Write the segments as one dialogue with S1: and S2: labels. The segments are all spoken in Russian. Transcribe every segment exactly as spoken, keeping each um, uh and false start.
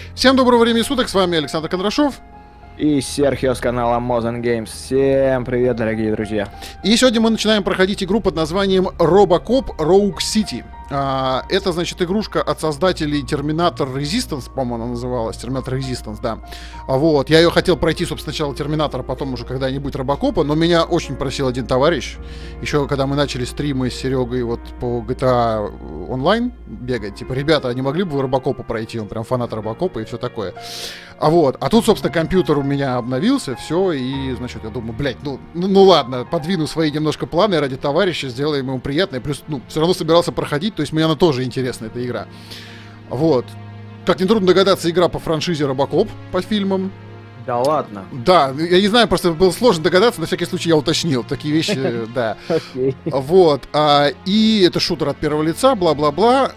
S1: Всем доброго времени суток, с вами Александр Кондрашов.
S2: И Серхио с канала Mozen Games. Всем привет, дорогие друзья.
S1: И сегодня мы начинаем проходить игру под названием Robocop Rogue City. А, это, значит, игрушка от создателей Terminator Resistance, по-моему, она называлась. Terminator Resistance, да. А вот, я ее хотел пройти, собственно, сначала Терминатора, потом уже когда-нибудь Робокопа, но меня очень просил один товарищ, еще когда мы начали стримы с Серегой вот по джи ти эй онлайн бегать, типа, ребята, а не могли бы вы Робокопа пройти? Он прям фанат Робокопа и все такое. А вот, а тут, собственно, компьютер у меня обновился, все, и, значит, я думаю, блядь, ну, ну, ну ладно, подвину свои немножко планы ради товарища, сделаем ему приятное, плюс, ну, все равно собирался проходить, то есть мне она тоже интересна, эта игра. Вот. Как нетрудно догадаться, игра по франшизе Робокоп, по фильмам.
S2: Да ладно.
S1: Да, я не знаю, просто было сложно догадаться, на всякий случай я уточнил. Такие вещи, да. Вот. И это шутер от первого лица, бла-бла-бла.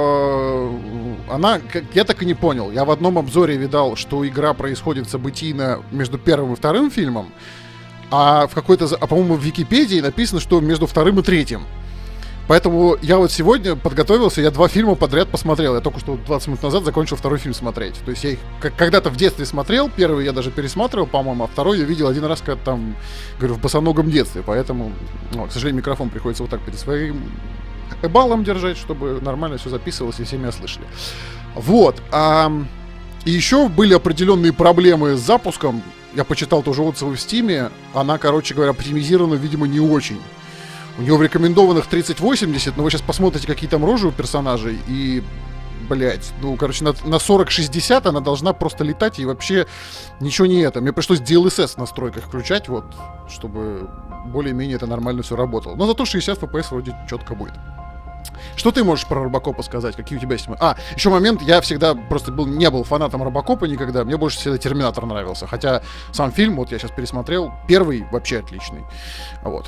S1: Она, я так и не понял. Я в одном обзоре видал, что игра происходит событийно между первым и вторым фильмом, а в какой-то, а по-моему, в Википедии написано, что между вторым и третьим. Поэтому я вот сегодня подготовился, я два фильма подряд посмотрел. Я только что двадцать минут назад закончил второй фильм смотреть. То есть я их когда-то в детстве смотрел, первый я даже пересматривал, по-моему, а второй я видел один раз, когда там, говорю, в босоногом детстве. Поэтому, ну, к сожалению, микрофон приходится вот так перед своим эбалом держать, чтобы нормально все записывалось и все меня слышали. Вот. А, и еще были определенные проблемы с запуском. Я почитал тоже отзывы в Стиме. Она, короче говоря, оптимизирована, видимо, не очень. У него в рекомендованных тридцать восемьдесят, но вы сейчас посмотрите, какие там рожи у персонажей, и, блядь, ну, короче, на, на сорок шестьдесят она должна просто летать, и вообще ничего не это. Мне пришлось ди эл эс эс в настройках включать, вот, чтобы более-менее это нормально все работало. Но зато шестьдесят эф пи эс вроде четко будет. Что ты можешь про Робокопа сказать? Какие у тебя есть... А, еще момент, я всегда просто был, не был фанатом Робокопа никогда, мне больше всегда Терминатор нравился, хотя сам фильм, вот я сейчас пересмотрел, первый вообще отличный, вот.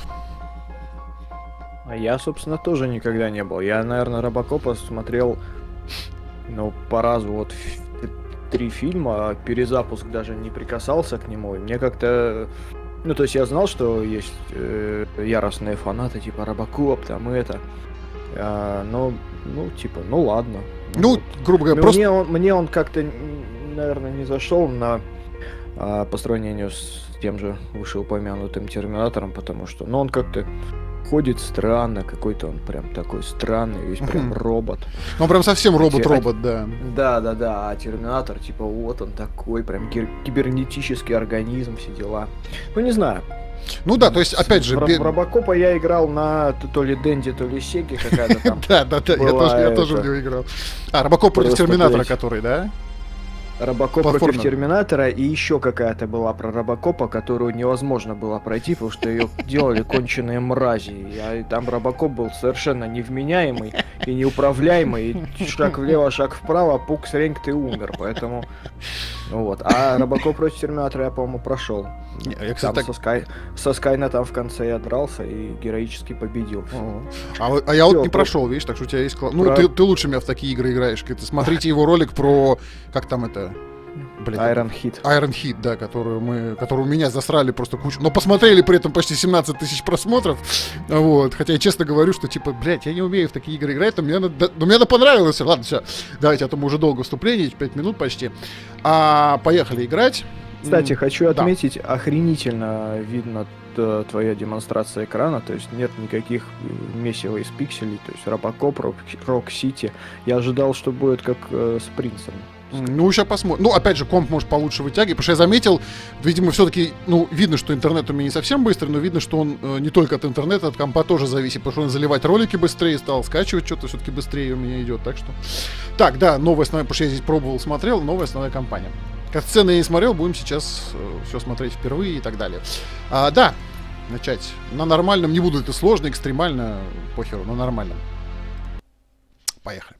S2: А я, собственно, тоже никогда не был. Я, наверное, Робокопа смотрел, ну, по разу, вот, три фильма, а перезапуск даже не прикасался к нему. И мне как-то... Ну, то есть я знал, что есть э, яростные фанаты, типа Робокоп, там, и это. А, но, ну, типа, ну, ладно.
S1: Ну,
S2: вот.
S1: грубо говоря,
S2: мне
S1: просто...
S2: Он, мне он как-то, наверное, не зашел на а, по сравнению с тем же вышеупомянутым Терминатором, потому что, ну, он как-то... ходит странно, какой-то он прям такой странный, весь прям робот.
S1: Он прям совсем робот-робот, да.
S2: Да, да, да, а Терминатор, типа, вот он такой, прям кибернетический организм, все дела. Ну, не знаю.
S1: Ну да, то есть, опять же...
S2: В Робокопа я играл на то ли Денди, то ли Сеге какая-то там.
S1: Да, да, да, я тоже в него играл. А, Робокоп против Терминатора, который, да?
S2: Робокоп против Терминатора, и еще какая-то была про Робокопа, которую невозможно было пройти, потому что ее делали конченые мрази. И там Робокоп был совершенно невменяемый и неуправляемый. И шаг влево, шаг вправо, пукс, ренг, ты умер. Поэтому... Вот. А Робокоп против Терминатора я, по-моему, прошел. Не, я, кстати, так... со, Скай... со Скайнетом в конце я дрался и героически победил.
S1: А, а я Всё, вот не про... прошел, видишь, так что у тебя есть... Ну, про... ты, ты лучше меня в такие игры играешь. Смотрите его ролик про... Как там это...
S2: Блин, Iron Hit.
S1: Iron Hit, да, которую мы, которую меня засрали просто кучу. Но посмотрели при этом почти семнадцать тысяч просмотров. Вот. Хотя я честно говорю, что типа, блядь, я не умею в такие игры играть, но мне, надо, но мне понравилось. Ладно, все. Давайте, а то мы уже долго вступление, пять минут почти. А, поехали играть.
S2: Кстати, хочу отметить, да. Охренительно видно твоя демонстрация экрана, то есть нет никаких месива из пикселей, то есть Робокоп, Rogue City. Я ожидал, что будет как э, с Принцем.
S1: Ну, сейчас посмотрим. Ну, опять же, комп может получше вытягивать, потому что я заметил, видимо, все-таки, ну, видно, что интернет у меня не совсем быстрый, но видно, что он э, не только от интернета, от компа тоже зависит, потому что он заливать ролики быстрее стал, скачивать что-то все-таки быстрее у меня идет, так что... Так, да, новая основная, потому что я здесь пробовал, смотрел, новая основная компания. Как сцены я не смотрел, будем сейчас э, все смотреть впервые и так далее. А, да, начать на нормальном, не буду это сложно, экстремально, похеру, но нормально. Поехали.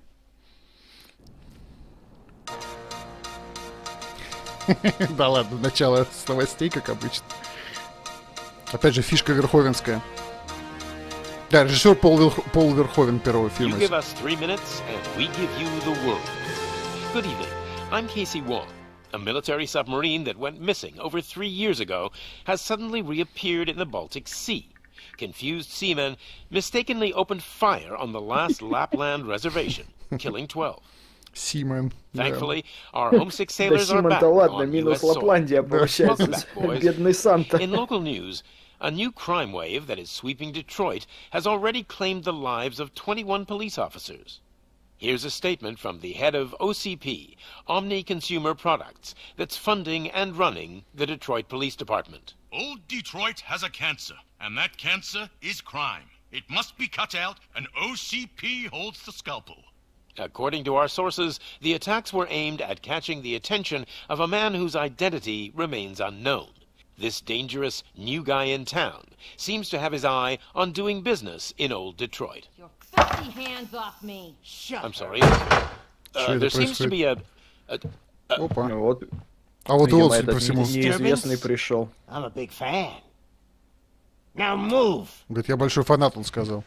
S1: Да ладно, начало с новостей, как обычно. Опять же, фишка верховенская. Да, режиссер Пол, Вер... Пол Верховен первого фильма.
S3: You give us three minutes, and we give you the world. Good evening. I'm Casey Wong. A military submarine that went missing over three years ago has suddenly reappeared in the Baltic Sea. Confused seamen mistakenly opened fire on the last Lapland reservation, killing twelve.
S1: Симен.
S3: Thankfully, our homesick sailors are back
S2: ладно,
S3: on
S2: минус
S3: ю эс
S2: Лапландия,
S3: soil.
S2: получается.
S3: Welcome back, boys.
S2: Бедный Санта.
S3: In local news, a new crime wave that is sweeping Detroit has already claimed the lives of twenty-one police officers. Here's a statement from the head of O C P, Omni Consumer Products, that's funding and running the Detroit Police Department.
S4: Old Detroit has a cancer, and that cancer is crime. It must be cut out, and O C P holds the scalpel.
S3: According to our sources, the attacks were aimed at catching the attention of a man whose identity remains unknown. This dangerous new guy in town seems to have his eye on doing business in Old Detroit.
S5: Your filthy hands off me.
S3: Shut I'm sorry. Uh, there seems to be a... a, a
S1: Опа.
S2: Ну вот,
S1: А вот и
S2: видимо,
S1: он, судя
S2: этот
S1: по всему.
S2: неизвестный пришел.
S6: I'm a big fan. Now move.
S1: Говорит, я большой фанат, он сказал.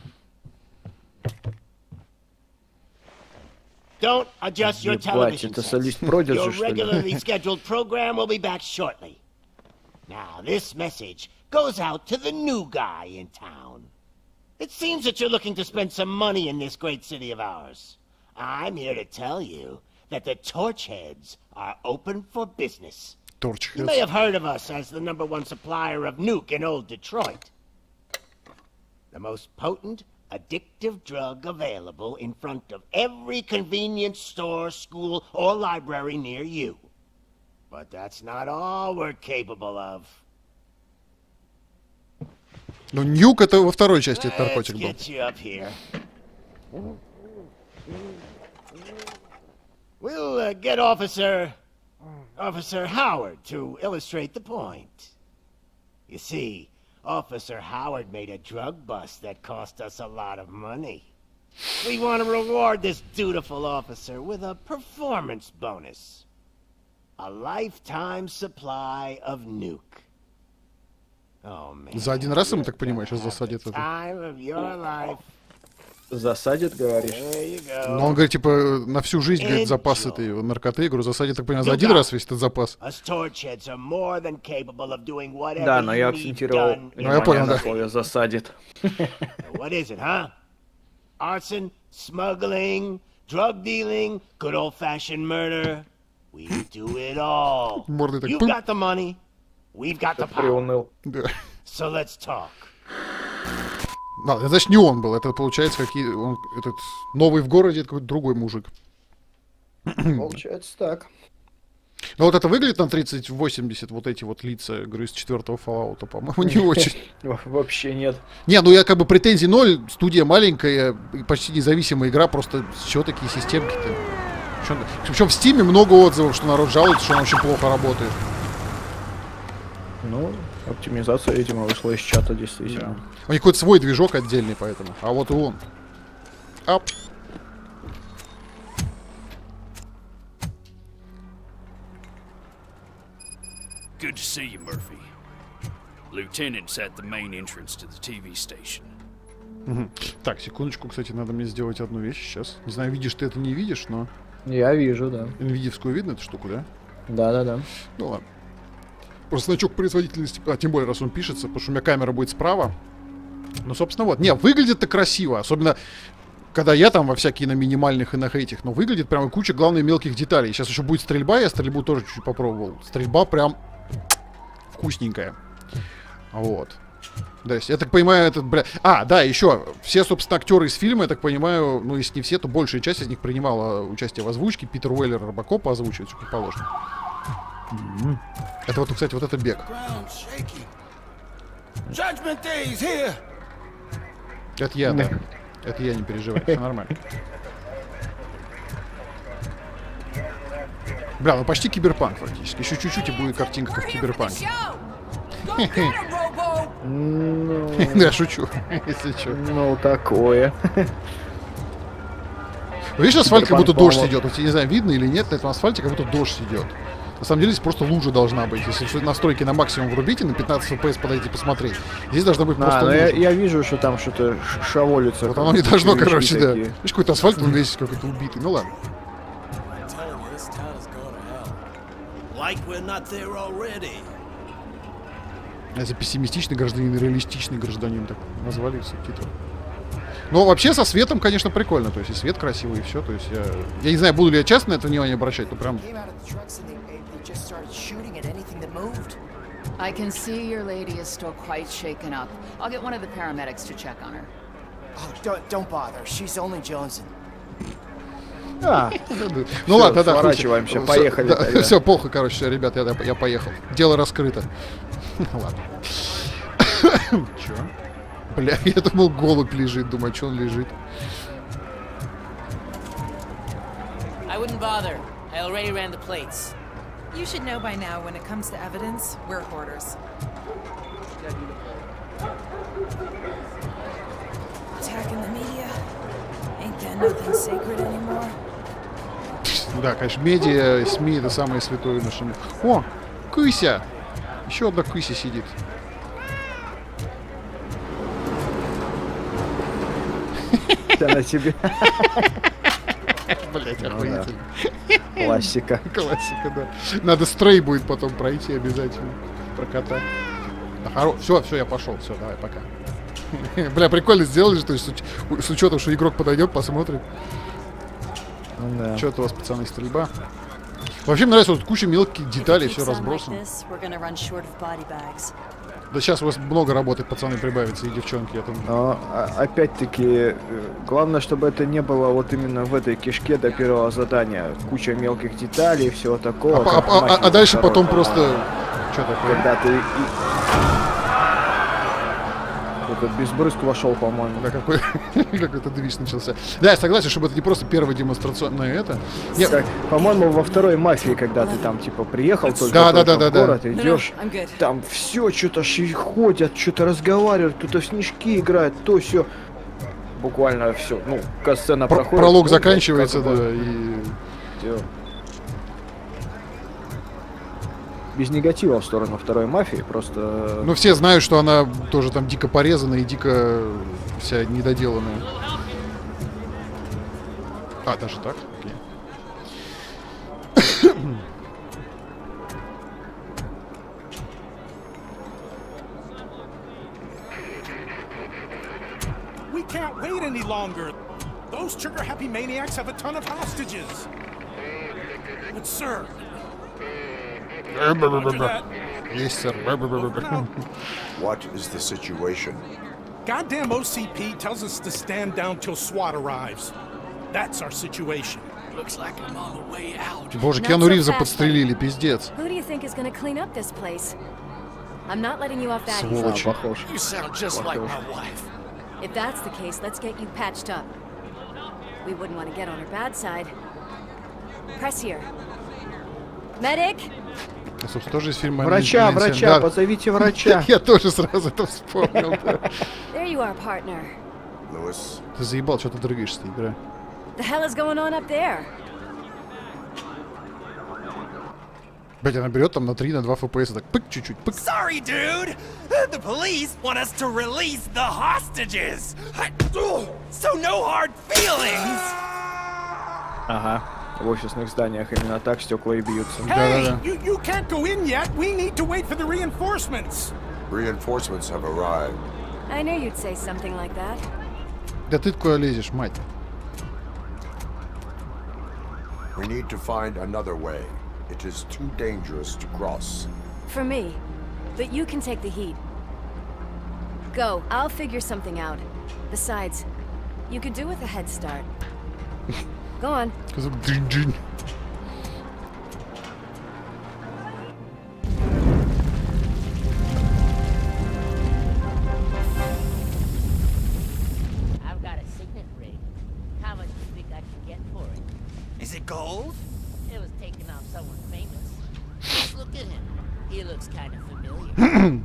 S6: Don't adjust your
S2: Ебать,
S6: television
S2: это
S6: sets.
S2: солист Продиджи,
S6: Your
S2: что ли?
S6: regularly scheduled program will be back shortly. Now, this message goes out to the new guy in town. It seems that you're looking to spend some money in this great city of ours. I'm here to tell you that the Torchheads are open for business. You may have heard of us as the number one supplier of nuke in Old Detroit. The most potent, addictive drug available in front of every convenience store, school, or library near you. But that's not all we're capable of.
S1: Ну, нюк это во второй части этот
S6: Let's
S1: наркотик был.
S6: get you up here. We'll uh, get Officer... Officer Howard to illustrate the point. You see, Officer Howard made a drug bust that cost us a lot of money. We want to reward this dutiful officer with a performance bonus. A lifetime supply of nuke. Oh, man.
S1: За один раз, я так понимаю, сейчас засадит это.
S6: Time of your life.
S2: Засадит, говоришь?
S6: There you go.
S1: Но он говорит, типа, на всю жизнь, говорит, запас этой наркоты. Я говорю, засадит, так понимаю, за один раз весь этот запас.
S6: Да,
S2: но я акцентировал внимание на слове «засадит».
S6: What is it, huh? Arson, smuggling, drug dealing, good old-fashioned murder. We do it all. You've got the money, we've got the power. So let's talk.
S1: Да, это значит не он был, это получается какие он этот новый в городе, это какой-то другой мужик.
S2: Получается так.
S1: Ну вот это выглядит на тридцать восемьдесят, вот эти вот лица, говорю, из четвертого Fallout, по-моему, не очень.
S2: Вообще нет.
S1: Не, ну я как бы претензий ноль, студия маленькая, почти независимая игра, просто с чего такие системки-то? Причем в Steam много отзывов, что народ жалуется, что она очень плохо работает.
S2: Ну, оптимизация, видимо, вышла из чата, действительно.
S1: Да. У них какой-то свой движок отдельный, поэтому. А вот и он. Ап.
S7: Good to see you, Murphy. Lieutenant's at the main entrance to the ти ви station.
S1: Угу. Так, секундочку, кстати, надо мне сделать одну вещь сейчас. Не знаю, видишь ты это, не видишь, но...
S2: Я вижу, да.
S1: Nvidia-вскую видно эту штуку, да?
S2: Да-да-да.
S1: Ну ладно. Просто значок производительности, а тем более, раз он пишется, потому что у меня камера будет справа. Ну, собственно, вот. Не, выглядит-то красиво, особенно, когда я там во всякие на минимальных и на этих, но выглядит прям куча, главное, мелких деталей. Сейчас еще будет стрельба, я стрельбу тоже чуть-чуть попробовал. Стрельба прям вкусненькая. Вот. Да, я так понимаю, этот, бля... А, да, еще, все, собственно, актеры из фильма, я так понимаю, ну, если не все, то большая часть из них принимала участие в озвучке. Питер Уэллер Робокопа озвучивает, все как положено. Mm-hmm. Это вот, кстати, вот это бег. Это я, да. Это я, не переживай, все нормально. Бля, ну почти киберпанк фактически. Еще чуть-чуть и будет картинка как в киберпанке. Да, шучу, если что.
S2: Ну, такое.
S1: Видишь, асфальт как будто дождь идет. Вот, я не знаю, видно или нет, на этом асфальте как будто дождь идет. На самом деле здесь просто лужа должна быть. Если настройки на максимум врубите, на пятнадцать эф пи эс подойти посмотреть. Здесь должна быть просто
S2: а,
S1: лужа.
S2: Я, я вижу, что там что-то шаволится.
S1: Вот оно не должно, короче, да. Видишь, какой-то асфальт, он весь какой-то убитый. Ну ладно. Это пессимистичный гражданин, реалистичный гражданин, так назвали все титры. Но вообще со светом, конечно, прикольно. То есть и свет красивый, и все. То есть я, я не знаю, буду ли я часто на это внимание обращать, но прям...
S8: I can see your lady is still quite shaken up. I'll get one of the paramedics to check on her.
S9: Oh, don't, don't bother. She's only Jonesing.
S2: А,
S1: ну ладно, да,
S2: сворачиваемся, поехали.
S1: Да, да. Все, плохо, короче, ребят, я, я поехал. Дело раскрыто. Ладно. Чё? Бля, я думал, голубь лежит, думаю, что он лежит.
S10: I wouldn't bother. I already ran the plates.
S11: You should know by now when it comes to evidence, we're hoarders. Attacking the media. Ain't there nothing sacred anymore?
S1: Да, конечно, медиа, СМИ — это самое святое в нашем мире. О, кыся! Еще одна кыся сидит.
S2: На тебе.
S1: Блять, охуительно.
S2: Классика.
S1: Классика, да. Надо стрей будет потом пройти обязательно. Про кота. Да, хоро... Все, все, я пошел. Все, давай, пока. Бля, прикольно сделали, то есть с учетом, что игрок подойдет, посмотрит.
S2: Да.
S1: Что-то у вас, пацаны, стрельба. Вообще мне нравится, вот куча мелких деталей, все разбросано. Да сейчас у вас много работы, пацаны, прибавится, и девчонки. Это...
S2: Но, опять-таки, главное, чтобы это не было вот именно в этой кишке до первого задания. Куча мелких деталей, всего такого.
S1: А, а, а, а дальше потом просто... Что такое?
S2: Когда ты... Этот безбрызг вошел, по-моему.
S1: Да, какой какой-то движ начался. Да, я согласен, чтобы это не просто первое демонстрационное это.
S2: Нет, по-моему, во второй мафии, когда ты там типа приехал только,
S1: да,
S2: только
S1: да, да,
S2: в город,
S1: да.
S2: идешь, там все что-то ходят, что-то разговаривают, кто-то в снежки играет, то все. Буквально все. Ну, сцена
S1: Про
S2: проходит.
S1: Пролог
S2: ну,
S1: заканчивается, да, и...
S2: Все. Без негатива в сторону второй мафии, просто...
S1: Ну, все знают, что она тоже там дико порезана и дико вся недоделанная. А, даже так? Окей.
S12: We can't wait any longer. Those trigger-happy maniacs have a ton of hostages. But, sir...
S1: Yes, sir.
S13: What is the situation?
S12: Goddamn O C P tells us to stand down till SWAT arrives. That's our situation.
S7: Looks like I'm on the way out.
S1: Боже, Киану Ривза подстрелили, пиздец.
S14: Who do you think is going to clean up this place? I'm not letting you off that
S1: easy.
S7: You sound just like my wife.
S14: If that's the case, let's get you patched up. We wouldn't want to get on her bad side. Press here. Medic?
S1: Собственно, тоже из фильма...
S2: Врача, врача, позовите врача.
S1: Я тоже сразу это вспомнил.
S14: There you are, partner.
S13: Lewis.
S1: Ты заебал, что ты дрыгаешься, игра.
S14: The hell is going on up there?
S1: Блять, она берет там на три, на два эф пи эс, так пык чуть-чуть, пык.
S15: Sorry, dude. The police want us to release the hostages. So no hard feelings.
S2: Ага. В офисных зданиях именно так стекла и бьются.
S12: Hey, you, you can't go in yet. We need to wait for the reinforcements.
S13: Reinforcements have arrived.
S14: I knew you'd say something like that.
S1: Да ты куда лезешь, мать?
S13: We need to find another way. It is too dangerous to cross.
S14: For me, but you can take the heat. Go, I'll figure something out. Besides, you could do with a head start. Go on.
S10: I've got a signet ring. How much do you think I can get for it?
S15: Is it gold?
S10: It was taken off someone famous. Just look at him. He looks kind of familiar.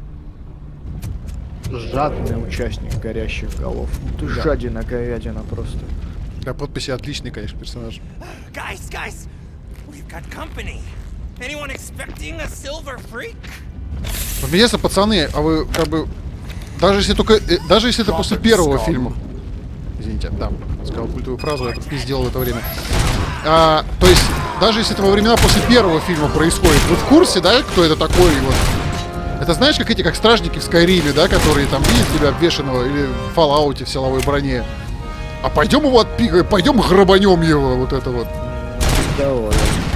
S2: Жадный участник горящих голов. Ты жадина, говядина просто.
S1: Да, подписи отличный, конечно, персонаж.
S15: Guys, guys, we've got company. Anyone expecting a silver freak?
S1: Интересно, пацаны, а вы как бы даже если только даже если это после первого фильма, извините, да, сказал культовую фразу, я тут пиздел в это время. А, то есть даже если это во времена после первого фильма происходит, вы в курсе, да, кто это такой? Вот. Это Это знаешь, как эти, как стражники в Скайриме, да, которые там видят тебя обвешанного или в Fallout в силовой броне. А пойдем его отпикаем, пойдем грабанем его, вот это вот.
S2: Давай.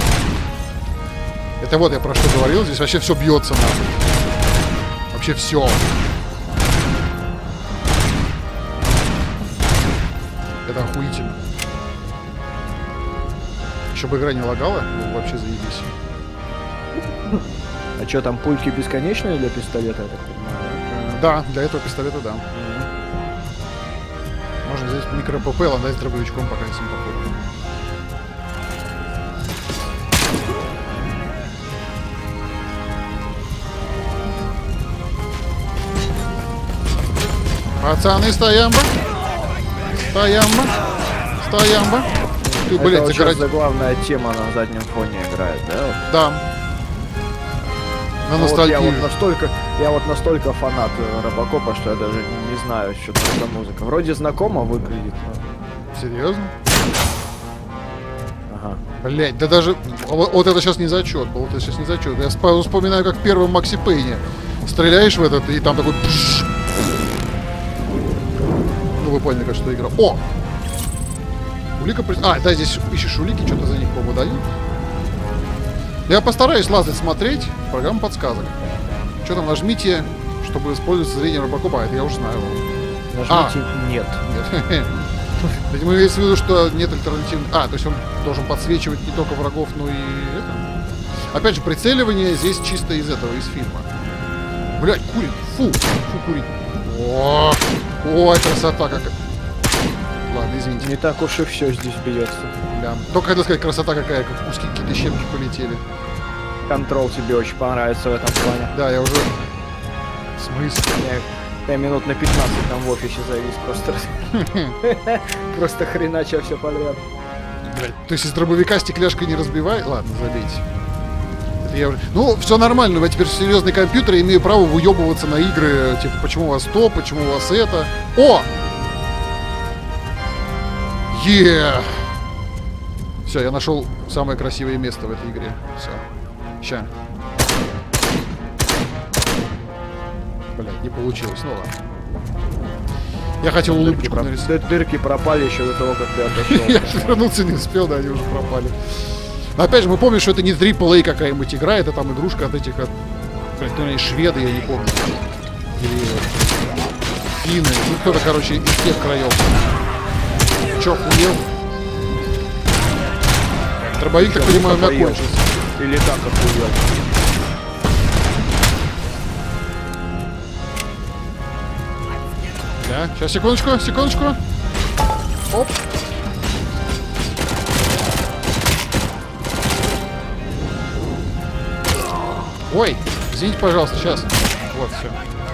S1: Это вот я про что говорил, здесь вообще все бьется нахуй. Вообще все. Это охуительно. Еще бы игра не лагала, ну, вообще заебись.
S2: А что, там пульки бесконечные для пистолета, я так понимаю?
S1: Да, для этого пистолета, да. Можно взять микро-ПП, ландать с дробовичком, пока не походит. Пацаны, стоямба! Стоямба! Стоямба! Ты,
S2: это
S1: блядь,
S2: вот
S1: загород...
S2: сейчас главная тема на заднем фоне играет, да? Вот?
S1: Да. На
S2: а
S1: ностальгию.
S2: Вот я, вот настолько, я вот настолько фанат Робокопа, что я даже не знаю, что там за музыка. Вроде знакомо выглядит. Но...
S1: Серьезно?
S2: Ага.
S1: Блять, да даже... Вот, вот это сейчас не зачет, вот это сейчас не зачет. Я вспоминаю, как в первом Макси Пейне. Стреляешь в этот, и там такой... Ну, вы поняли, как что игра. О! Улика... А, да, здесь ищешь улики, что-то за них, по-моему, дают. Я постараюсь лазать, смотреть. Программа подсказок. Что там, нажмите, чтобы использовать зрение Робокопа. А, это я уже знаю.
S2: Нажмите а. нет.
S1: Нет. Мы имеем в виду, что нет альтернативных... А, то есть он должен подсвечивать не только врагов, но и это. Опять же, прицеливание здесь чисто из этого, из фильма. Блять, курит. Фу, фу, курит. О, ой, красота какая. Ладно, извините.
S2: Не так уж и все здесь бьется.
S1: Да. Только хотел сказать, красота какая, как куски какие-то щепки полетели.
S2: Контрол тебе очень понравится в этом плане.
S1: Да, я уже... В смысле?
S2: Я, я минут на пятнадцать там в офисе завис просто. Просто хренача все подряд.
S1: Блять, то есть из дробовика стекляшкой не разбивай? Ладно, забейте. Это я уже... Ну, все нормально, я теперь серьезный компьютер, и имею право выебываться на игры, типа, почему у вас то, почему у вас это. О! Е! Все, я нашел самое красивое место в этой игре. Все. Ща. Блять, не получилось. Ну ладно. Я хотел улыбочку
S2: дырки,
S1: нарисовать.
S2: Дырки пропали еще до того, как ты отошел.
S1: Я вернуться не успел, да, они уже пропали. Но опять же, мы помним, что это не трипл эй какая-нибудь игра, это там игрушка от этих, от... Блять, шведы, я не помню. Или финны. Ну, кто-то, короче, из тех краев. Чё, хуел? Дробовик, так понимаю, закончился.
S2: Или как охуел?
S1: Да, сейчас, секундочку, секундочку. Оп. Ой, извините, пожалуйста, сейчас. Вот, все.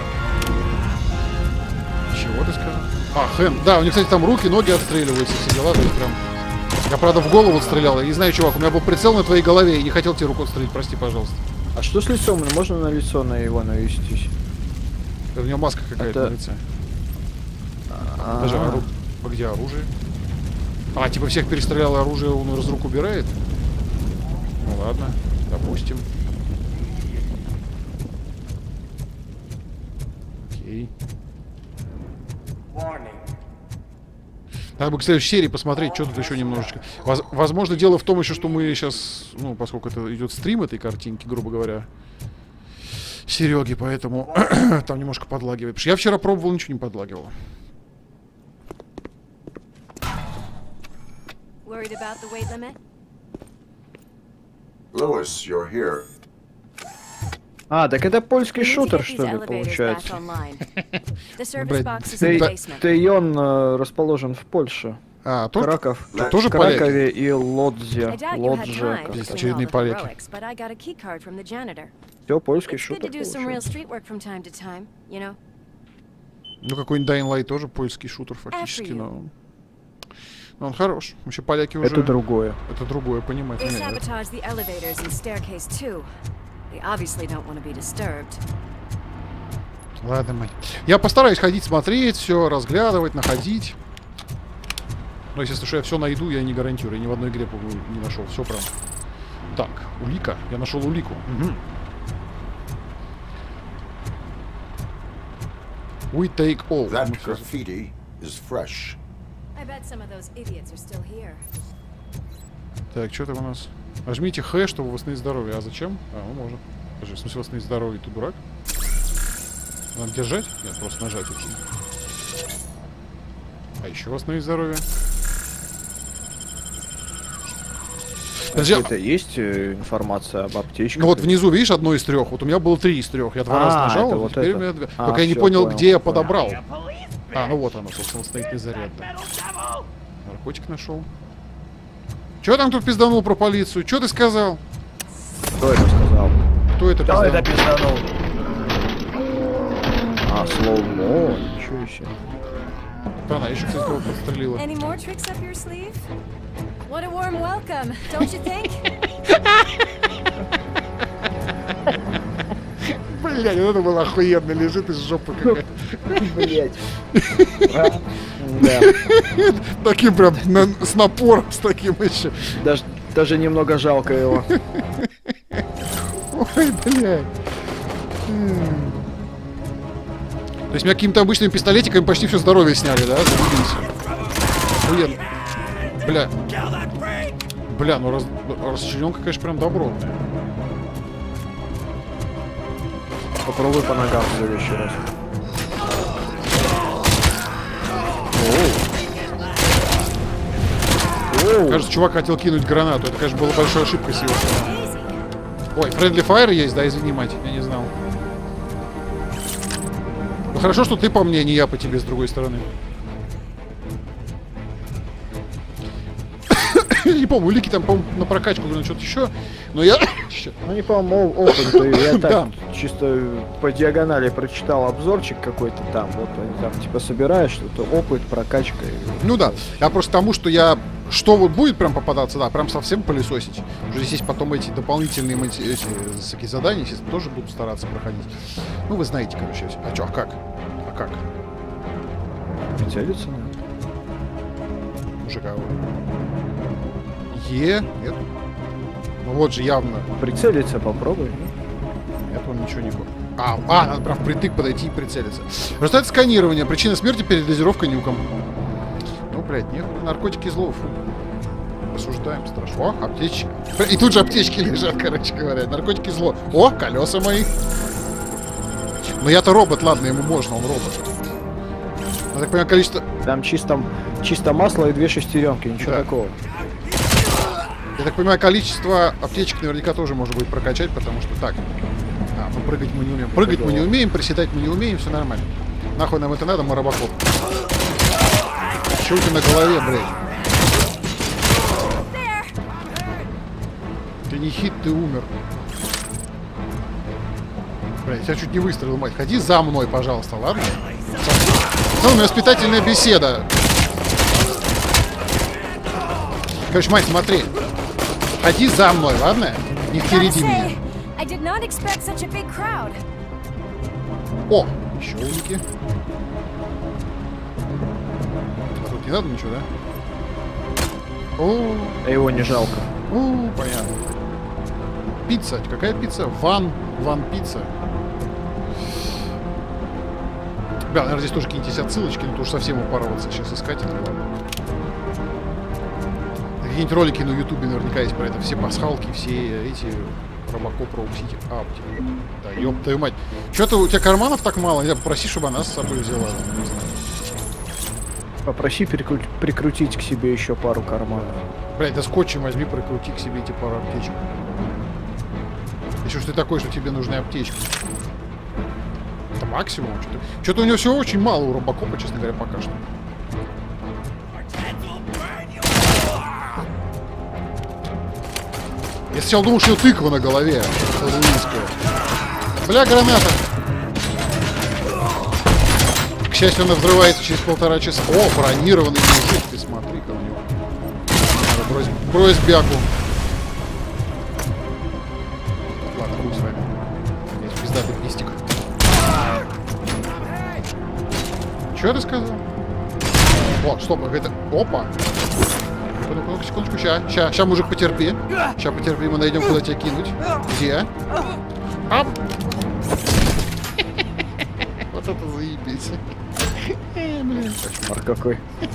S1: Чего ты сказал? А, Хэн. Да, у них, кстати, там руки, ноги отстреливаются, все дела, то есть прям... Я, правда, в голову отстрелял. Я не знаю, чувак, у меня был прицел на твоей голове, и не хотел тебе руку отстрелить, прости, пожалуйста.
S2: А что с лицом? Можно на лицо на его навестись?
S1: У него маска какая-то
S2: Это...
S1: на лице. А-а-а. Даже ору... А где оружие? А, типа всех перестрелял, оружие он из рук убирает? Ну ладно, допустим. Окей. Надо бы к следующей серии посмотреть, что тут еще немножечко. Воз, возможно, дело в том еще, что мы сейчас, ну, поскольку это идет стрим этой картинки, грубо говоря, Сереги, поэтому там немножко подлагивает. Потому что я вчера пробовал, ничего не подлагивал.
S13: Lewis, you're here.
S2: А, так это польский шутер, что ли, получается? Тейон расположен в Польше.
S1: А, тоже?
S2: Краков.
S1: Тоже
S2: в Кракове и Лодзе. Лодже.
S1: Здесь очередные поляки.
S2: Все, польский шутер.
S1: Ну, какой-нибудь Dying Light тоже польский шутер фактически, но... Но он хорош. Вообще поляки уже...
S2: Это другое.
S1: Это другое, понимаете. Ладно, мать. Я постараюсь ходить, смотреть, все, разглядывать, находить. Но, естественно, что я все найду, я не гарантирую. Я ни в одной игре не нашел. Все прям. Так, улика. Я нашел улику. Угу. We take all.
S13: That graffiti is fresh.
S14: I bet some of those idiots are still here.
S1: Так, что там у нас? Нажмите Х, чтобы восстановить здоровье. А зачем? А, ну можно. Подожди, в смысле восстановить здоровье? Ты дурак? Надо держать? Нет, просто нажать. Окей. А еще восстановить здоровье.
S2: Это есть информация об аптечке?
S1: Ну вот внизу, видишь, одно из трех. Вот у меня было три из трех. Я два а, раза нажал, вот теперь у меня две. А, только я не понял, понял, где я подобрал. А, ну вот оно, собственно, восстановительный заряд. Да. Наркотик нашел. Че там тут пизданул про полицию? Че ты сказал?
S2: Кто это сказал?
S1: Кто это
S2: пизданул?
S1: Кто это пизданул?
S2: А, слоумо, ничего еще.
S1: Она еще, кстати, кого подстрелила.
S14: What a warm welcome, don't you think?
S1: Блядь, вот это было охуенно, лежит из жопы какая-то.
S2: Блядь.
S1: Таким прям с напором, с таким еще.
S2: Даже, даже немного жалко его.
S1: Ой, блядь. То есть меня какими-то обычными пистолетиками почти все здоровье сняли, да? Охуенно. Бля. Бля, ну раз, расчлененка, конечно, прям добро.
S2: Попробуй по ногам в следующий раз.
S1: Оу. Кажется, чувак хотел кинуть гранату. Это, конечно, была большая ошибка с его стороны. Ой, Friendly Fire есть, да, извини, мать, я не знал. Ну хорошо, что ты по мне, не я по тебе с другой стороны. Я не помню, улики там, по-моему, на прокачку, на что-то еще, но я...
S2: Ну, не по-моему, опыт, я так чисто по диагонали прочитал обзорчик какой-то там, вот, там, типа, собираешь что-то, опыт, прокачка.
S1: Ну да, я просто тому, что я... Что вот будет прям попадаться, да, прям совсем пылесосить. Уже здесь есть потом эти дополнительные эти, эти, всякие задания, естественно, тоже буду стараться проходить. Ну, вы знаете, короче, все. А что, а как? А как?
S2: Прицелиться надо.
S1: Мужика. Е, нет. Ну вот же явно.
S2: Прицелиться попробуй.
S1: Нет, он ничего не... А, а, надо прям впритык подойти и прицелиться. Результат сканирования. Причина смерти — передозировка нюком. Ну, блядь, нет, наркотики злов. Рассуждаем, страшно. О, аптечки. И тут же аптечки лежат, короче говоря. Наркотики зло. О, колеса мои. Но я-то робот, ладно, ему можно, он робот. Я так понимаю, количество...
S2: Там чисто, чисто масло и две шестеренки, ничего да. такого.
S1: Я так понимаю, количество аптечек наверняка тоже можно будет прокачать, потому что так. А, ну прыгать мы не умеем. Прыгать мы не умеем, приседать мы не умеем, все нормально. Нахуй нам это надо, мы Робокоп. Чё у тебя на голове, блядь? Ты не хит, ты умер. Блядь, я чуть не выстрелил, мать. Ходи за мной, пожалуйста, ладно? Ну, воспитательная беседа. Короче, мать, смотри. Ходи за мной, ладно? Не впереди меня. О, еще улики. А тут не надо ничего, да? О,
S2: а его не жалко.
S1: О, понятно. Пицца. Какая пицца? Ван. Ван пицца. Бля, наверное, здесь тоже какие-нибудь отсылочки, но то уж совсем упорваться сейчас искать. Какие-нибудь ролики на ютубе наверняка есть про это. Все пасхалки, все эти Робокоп, Роуксити. А, да, ёб твою мать. Чё-то у тебя карманов так мало? Я попроси, чтобы она с собой взяла. Не знаю.
S2: Попроси прикру... прикрутить к себе еще пару карманов.
S1: Блять, да скотчем возьми, прикрути к себе эти пару аптечек. Еще что ты такой, что тебе нужны аптечки. Это максимум. Что-то, что-то у него всего очень мало у Робокопа, честно говоря, пока что. Я сначала думал, что тыква на голове. Бля, граната. К счастью, она взрывается через полтора часа. О, бронированный мужик, ты смотри-ка у него. Надо брось, брось бяку. Ладно, хуй с вами. Есть пиздатый пистик. Что ты сказал? О, стоп, это... Опа. Ну-ка, секундочку, ща, ща, ща, мужик, потерпи. Ща, потерпи, мы найдем, куда тебя кинуть. Где? Ап. Вот это заебись.
S2: Кошмар какой.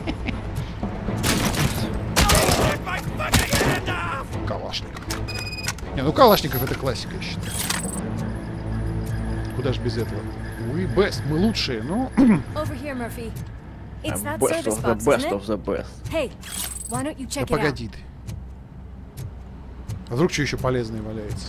S1: Калашников. Не, ну Калашников это классика, я считаю. Куда ж без этого? We best, мы лучшие, но...
S14: Over here, Murphy. It's that service box, isn't it?
S2: Best of the best.
S14: Hey, why don't you check
S1: Да
S14: it out?
S1: погоди ты. А вдруг что еще полезное валяется?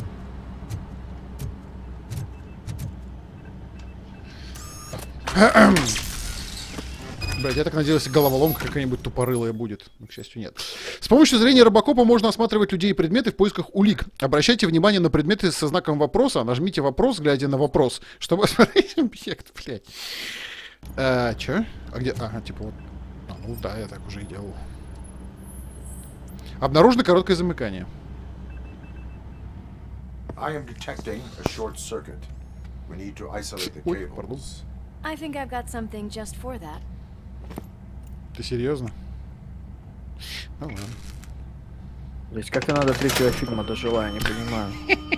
S1: Блять, я так надеялся, головоломка какая-нибудь тупорылая будет. Но, к счастью, нет. С помощью зрения робокопа можно осматривать людей и предметы в поисках улик. Обращайте внимание на предметы со знаком вопроса. Нажмите вопрос, глядя на вопрос, чтобы осмотреть объект, блять. А, чё? А где? Ага, типа вот. А, ну да, я так уже и делал. Обнаружено короткое замыкание.
S13: I am detecting a short circuit. We need to isolate the
S1: Ой, пардон.
S13: cables.
S14: I think I've got something just for that.
S1: Ты серьезно? Ну ладно.
S2: Блять, как и надо третьего фильма дожила, я не понимаю.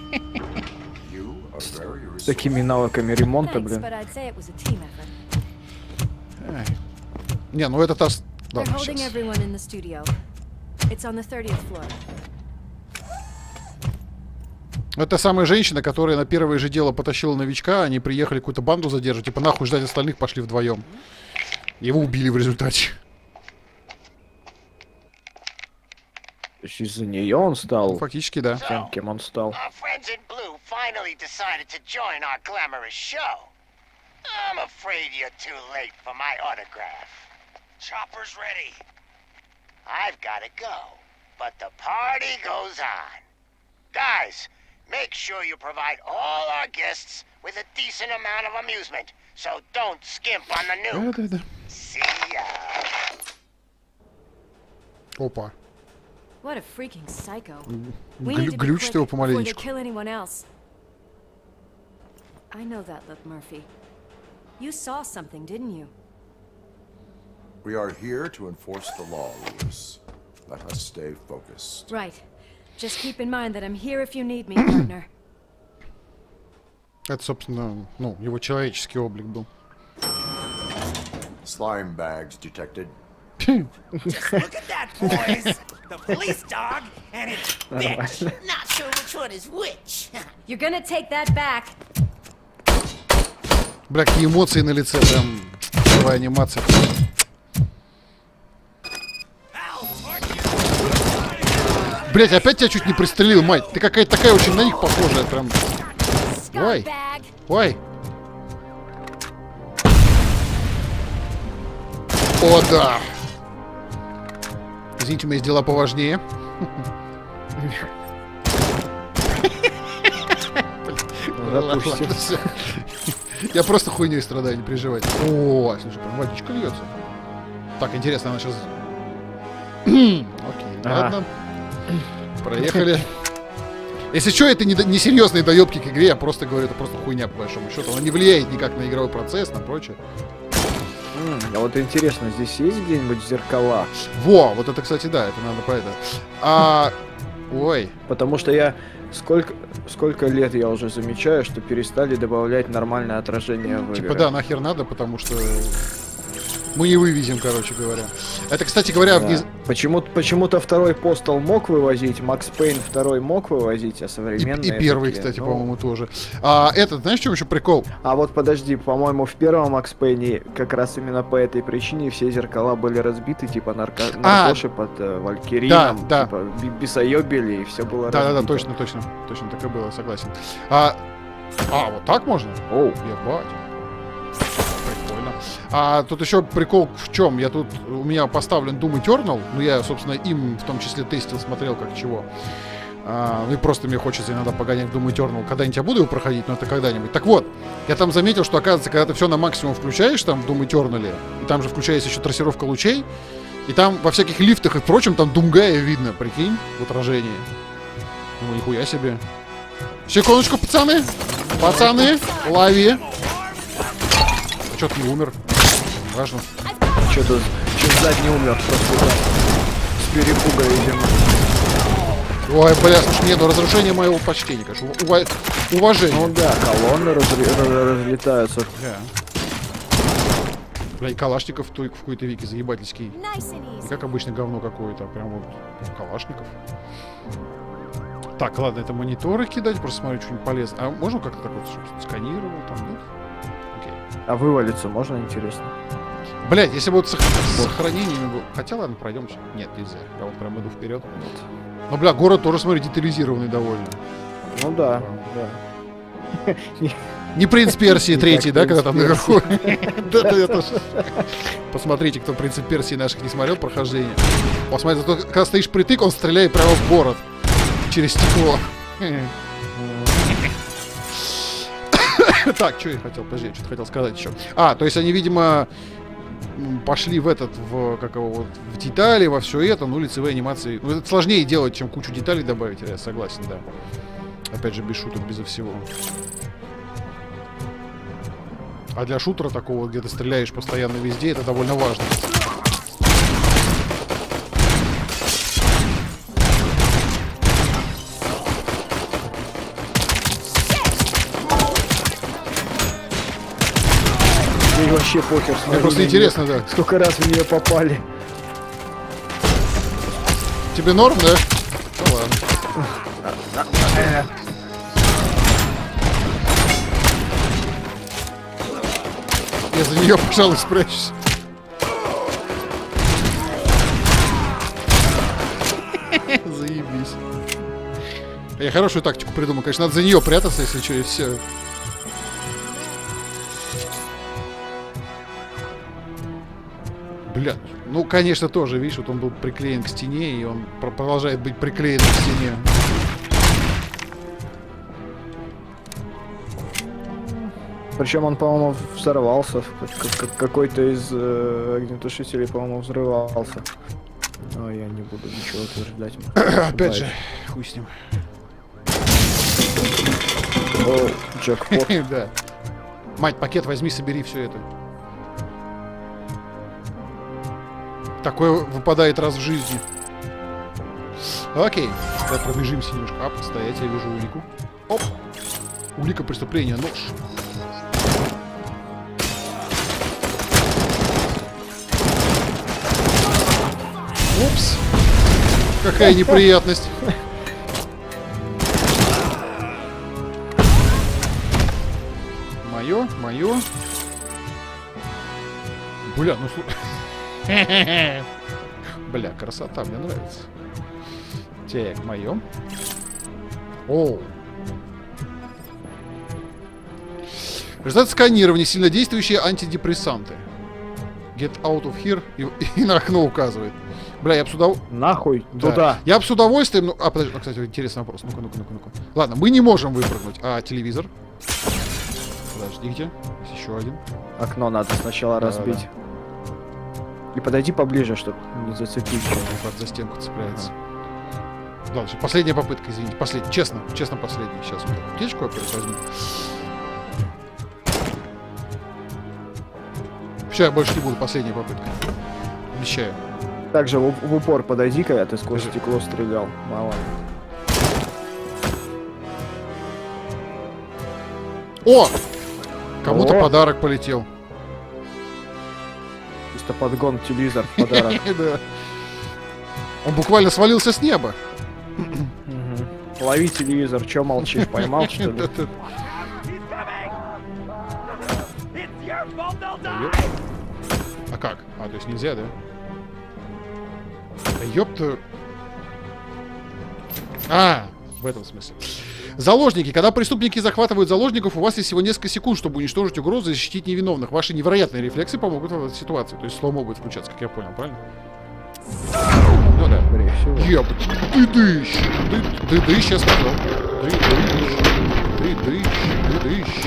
S2: С такими навыками ремонта,
S14: Thanks,
S2: блин.
S14: but I'd say it was a team effort.
S1: Ай. Не, ну это та... с-
S14: They're
S1: Ладно,
S14: holding
S1: сейчас.
S14: everyone in the studio. It's on the thirtieth floor.
S1: Это самая женщина, которая на первое же дело потащила новичка, они приехали какую-то банду задержать, типа нахуй ждать остальных, пошли вдвоем. Его убили в результате.
S2: То есть из-за нее он стал?
S1: Ну, фактически, да.
S2: Тем, кем он стал.
S6: Our friends in blue finally decided to join our glamorous show. I'm afraid you're too late for my autograph.
S15: Chopper's ready.
S6: I've gotta go, but the party goes on. Guys, make sure you provide all our guests with a decent amount of amusement, so don't skimp on the nuke.
S1: Да-да-да.
S6: See ya.
S1: Опа.
S14: What a freaking psycho.
S1: Глю-
S14: We need to be
S1: глючит
S14: quick
S1: его
S14: before they
S1: помаленечку.
S14: kill anyone else. I know that look, Murphy. You saw something, didn't you?
S13: We are here to enforce the law, Lewis. Let us stay focused.
S14: Right. Just keep in mind that I'm here if you need me, partner.
S1: Это, собственно, ну, его человеческий облик был.
S13: Slime bags detected.
S15: Just look at that, boys. The police dog and its bitch.
S10: Not sure which one is which.
S14: You're gonna take that back.
S1: Бля, какие эмоции на лице, прям живая анимация. Блять, опять тебя чуть не пристрелил, мать. Ты какая-то такая очень на них похожая, прям. Ой, ой. О, да. Извините, у меня есть дела поважнее. Я просто хуйней страдаю, не переживайте. О, слушай, прям водичка льется. Так, интересно, она сейчас... Окей, ладно. Проехали. Если что, это не, не серьезные доебки к игре, я просто говорю, это просто хуйня по большому счету. Она не влияет никак на игровой процесс, на прочее.
S2: А вот интересно, здесь есть где-нибудь зеркала?
S1: Во, вот это, кстати, да, это надо про это. А... Ой.
S2: Потому что я... Сколько, сколько лет я уже замечаю, что перестали добавлять нормальное отражение в
S1: Типа
S2: игры.
S1: да, нахер надо, потому что... Мы не вывезем, короче говоря. Это, кстати говоря,
S2: Да.
S1: вниз...
S2: Почему-то, почему-то второй Postal мог вывозить, Макс Пейн второй мог вывозить, а
S1: И,
S2: современные...
S1: и первый,
S2: такие,
S1: кстати,
S2: ну.
S1: по-моему, тоже. А этот, знаешь, в чем еще прикол?
S2: А вот подожди, по-моему, в первом Макс Пейне как раз именно по этой причине все зеркала были разбиты, типа нарко...
S1: А,
S2: наркоши под э, Валькирином,
S1: да, да.
S2: типа би- бесоебили, и все было
S1: Да-да-да,
S2: разбито.
S1: точно, точно. Точно так и было, согласен. А, а вот так можно?
S2: Оу.
S1: Ебать. Прикольно. А тут еще прикол в чем? Я тут, у меня поставлен Doom Eternal, ну я, собственно, им в том числе тестил, смотрел как чего. А, ну и просто мне хочется иногда погонять в Doom Eternal. Когда-нибудь я буду его проходить, но это когда-нибудь. Так вот, я там заметил, что, оказывается, когда ты все на максимум включаешь там в Doom Eternal, и там же включается еще трассировка лучей, и там во всяких лифтах и прочем, там Думгая видно, прикинь, в отражении. Ну, нихуя себе. Секундочку, пацаны. Пацаны, лови. А чё ты не умер? Важно.
S2: Что-то чё задний умер просто так. С перепуга, видимо.
S1: Ой, бля, слушай, нет, ну разрушение моего почтения, конечно. Ува... Уважение.
S2: Ну да, колонны разли... разлетаются.
S1: Да. Бля, и Калашников в какой-то веке заебательский. Не как обычно говно какое-то, а прям вот Калашников. Так, ладно, это мониторы кидать, просто смотреть что-нибудь полезное. А можно как-то так вот, чтобы сканировал там, нет? Окей.
S2: А вывалиться можно, интересно?
S1: Блять, если будет с сохранениями... Хотя ладно, пройдемся. Нет, нельзя. Я вот прям иду вперед. Ну, бля, город тоже, смотри, детализированный довольно.
S2: Ну да, да.
S1: Не принц Персии третий, да, когда там наверху? Да-да, тоже. Посмотрите, кто принц Персии наших не смотрел, прохождение. Посмотрите, когда стоишь притык, он стреляет прямо в город. Через стекло. Так, что я хотел, подожди, я что-то хотел сказать еще. А, то есть они, видимо, пошли в этот, в, как его, вот, в детали, во все это, ну, лицевые анимации. Ну, это сложнее делать, чем кучу деталей добавить, я согласен, да. Опять же, без шуток, безо всего. А для шутера такого, где ты стреляешь постоянно везде, это довольно важно.
S2: Мне вообще похер.
S1: Мне просто интересно, да.
S2: Сколько раз в нее попали.
S1: Тебе норм, да? Ну ладно. Я за нее, пожалуй, спрячусь. Заебись. Я хорошую тактику придумал. Конечно, надо за нее прятаться, если что, и все. Бля, ну, конечно, тоже, видишь, вот он был приклеен к стене, и он продолжает быть приклеен к стене.
S2: Причем он, по-моему, взорвался. Какой-то из э, огнетушителей, по-моему, взрывался. Но я не буду ничего утверждать.
S1: Опять же, хуй с ним.
S2: О, джекпот.
S1: Да. Мать, пакет возьми, собери все это. Такое выпадает раз в жизни. Окей. Давай пробежимся немножко. Ап, стоять, я вижу улику. Оп. Улика преступления, нож. Упс. Какая неприятность. Мое, мое. Бля, ну слушай. Бля, красота, мне нравится. Так, мое. Оу. Результат сканирования. Сильнодействующие антидепрессанты. Get out of here. И, и на окно указывает. Бля, я бы с удовольствием...
S2: Нахуй,
S1: да. Туда. Я бы с удовольствием... Ну, а, подожди, кстати, интересный вопрос. Ну-ка, ну-ка, ну-ка, ну-ка. Ладно, мы не можем выпрыгнуть. А телевизор? Подождите. Есть еще один.
S2: Окно надо сначала да, разбить. Да. И подойди поближе, чтобы не зацепить.
S1: Вот за стенку цепляется. Да. Ладно, последняя попытка, извините. Последняя. Честно, честно последняя. Сейчас вот аптечку опять возьму. Все, я больше не буду. Последняя попытка. Обещаю.
S2: Также в, в упор подойди, когда ты сквозь стекло стрелял. Мало.
S1: О! Кому-то подарок полетел.
S2: Чисто подгон, телевизор, подарок.
S1: Да. Он буквально свалился с неба.
S2: Лови телевизор, чё молчишь, поймал что ли?
S1: А как? А, то есть нельзя, да? Да ёпта. А, в этом смысле. Заложники. Когда преступники захватывают заложников, у вас есть всего несколько секунд, чтобы уничтожить угрозу и защитить невиновных. Ваши невероятные рефлексы помогут в этой ситуации. То есть слоумо будет включаться, как я понял, правильно? Ну да. Еб, ты дыщ. Ты, ты дыщ, я сказал. Ты дыщ. Ты дыщ. Ты дыщ.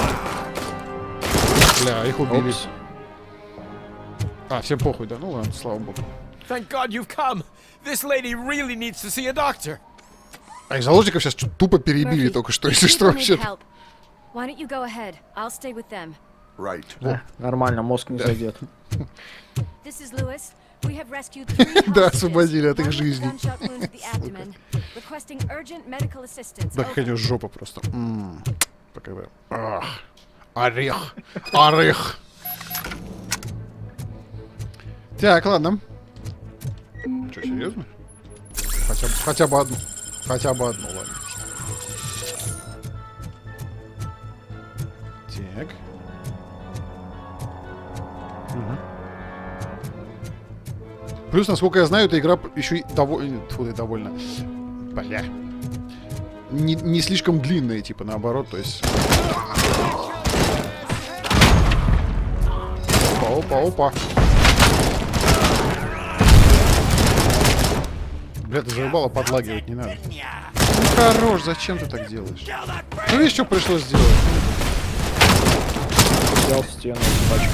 S1: Бля, их убили. Опс. А, всем похуй, да? Ну ладно, слава богу.
S15: Thank God you've come. This lady really needs to see a doctor.
S1: А их заложников сейчас тупо перебили только что, если что вообще.
S13: Right.
S2: Да, нормально, мозг не зайдет.
S1: Да, освободили от их жизни. Да какая у него жопа просто. М-м, такая... Ах, орех, орех. Так, ладно. Что, серьезно? Хотя бы, хотя бы одну. Хотя бы одну, ладно. Так. Угу. Плюс, насколько я знаю, эта игра еще и довольно... Фу, и довольно... Бля. Не, не слишком длинная, типа, наоборот, то есть... Опа, опа, опа. Бля, ты заебало подлагивать, не надо. Ну хорош, зачем ты так делаешь? Ну видишь, что пришлось сделать?
S2: Взял стену, пачку.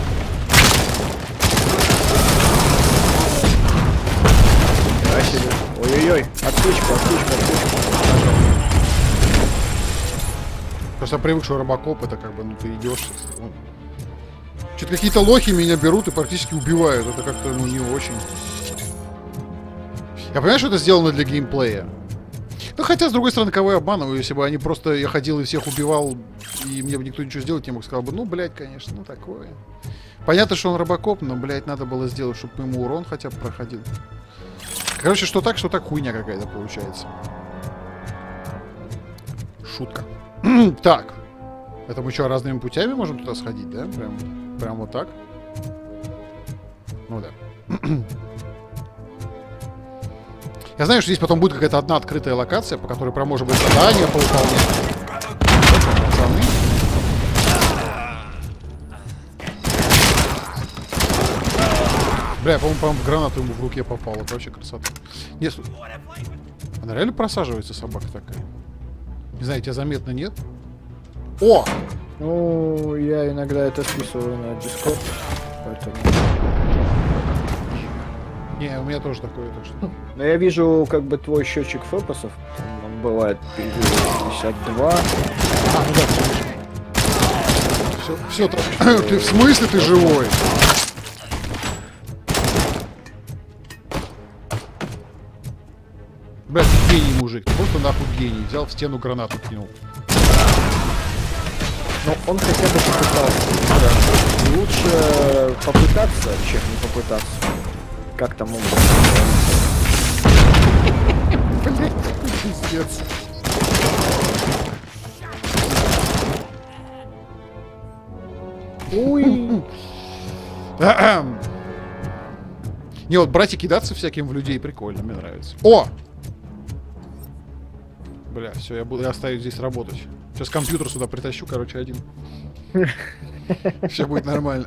S2: Ой-ой-ой, отключку, отключку, отключку.
S1: Просто я привык, что Робокоп это как бы, ну ты идешь. Ну, что-то какие-то лохи меня берут и практически убивают. Это как-то, ну, не очень. Я понимаю, что это сделано для геймплея. Ну, хотя, с другой стороны, кого я обманываю, если бы они просто... Я ходил и всех убивал, и мне бы никто ничего сделать не мог, сказал бы, ну, блядь, конечно, ну, такое. Понятно, что он Робокоп, но, блядь, надо было сделать, чтобы ему урон хотя бы проходил. Короче, что так, что так, хуйня какая-то получается. Шутка. Так. Это мы что, разными путями можем туда сходить, да? Прям, прям вот так? Ну, да. Я знаю, что здесь потом будет какая-то одна открытая локация, по которой прям может быть задание повыполнять. Пацаны. Бля, я, по-моему, по гранату ему в руке попала. Это вообще красота. Нет, она реально просаживается, собака такая. Не знаю, тебя заметно нет? О!
S2: Ну, я иногда это списываю на Discord, поэтому...
S1: Не, у меня тоже такое, так что...
S2: Но я вижу, как бы, твой счетчик фокусов. Он бывает пятьдесят два.
S1: А, ну да, все. Все, все, ты в смысле ты живой? Блядь, ты гений, мужик. Ты просто нахуй гений. Взял в стену гранату кинул.
S2: Ну, он хотя бы попытался. Да. Лучше попытаться, чем не попытаться. Как там он?
S1: Блин, пиздец.
S2: Ой.
S1: Не, вот брать и кидаться всяким в людей прикольно, мне нравится. О! Бля, все, я буду оставить здесь работать. Сейчас компьютер сюда притащу, короче, один. Все будет нормально.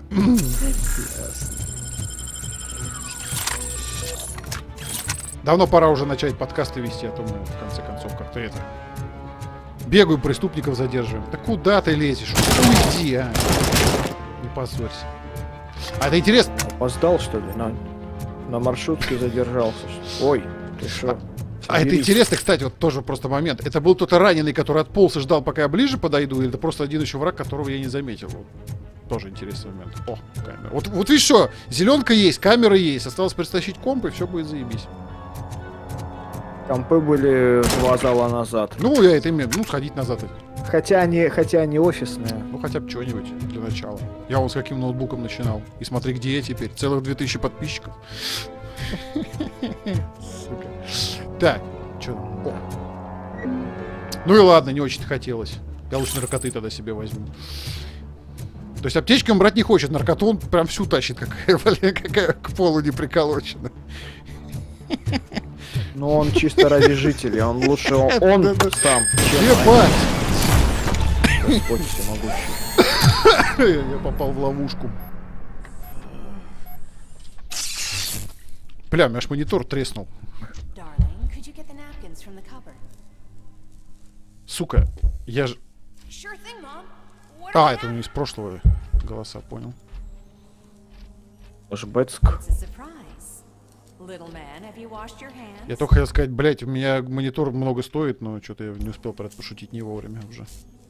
S1: Давно пора уже начать подкасты вести, а то мы, в конце концов, как-то это... Бегаю, преступников задерживаем. Да куда ты лезешь? Уйди, а! Не позорься. А это интересно.
S2: Опоздал, что ли? На, на маршрутке задержался. Ой, ты шо?
S1: А это интересно, кстати, вот тоже просто момент. Это был кто-то раненый, который отполз и ждал, пока я ближе подойду, или это просто один еще враг, которого я не заметил? Вот. Тоже интересный момент. О, камера. Вот, вот видишь что, зеленка есть, камера есть. Осталось притащить комп, и все будет заебись.
S2: Компы были два зала назад.
S1: Ну, я это имею, ну, сходить назад.
S2: Хотя они, хотя они офисные.
S1: Ну, хотя бы что-нибудь для начала. Я вот с каким ноутбуком начинал. И смотри, где я теперь. Целых две тысячи подписчиков. Сука. Так, что там? Ну и ладно, не очень-то хотелось. Я лучше наркоты тогда себе возьму. То есть аптечку он брать не хочет. Наркоту он прям всю тащит, какая, блин, какая к полу не приколочена.
S2: Ну он чисто ради жителей, он лучше он, он сам.
S1: Ебать!
S2: Господь всемогущий.
S1: Я попал в ловушку. Бля, у меня аж монитор треснул. Сука, я же... А, это у меня из прошлого голоса, понял.
S2: Жбецк.
S1: Я только хотел сказать, блять, у меня монитор много стоит, но что-то я не успел про это пошутить не вовремя уже.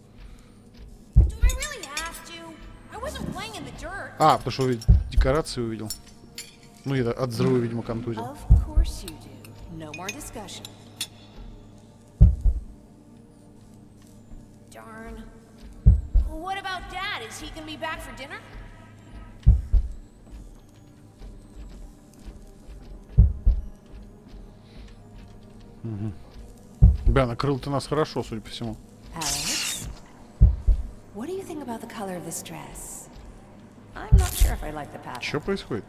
S1: А, потому что декорации увидел. Ну и от взрыва, видимо, контузил.
S5: Darn. What about Dad? Is he gonna be back for dinner?
S1: Угу. Бля, накрыл ты нас хорошо, судя по всему.
S16: Alex, what do you think about the color of this dress? I'm not sure if I like the pattern.
S1: Что происходит?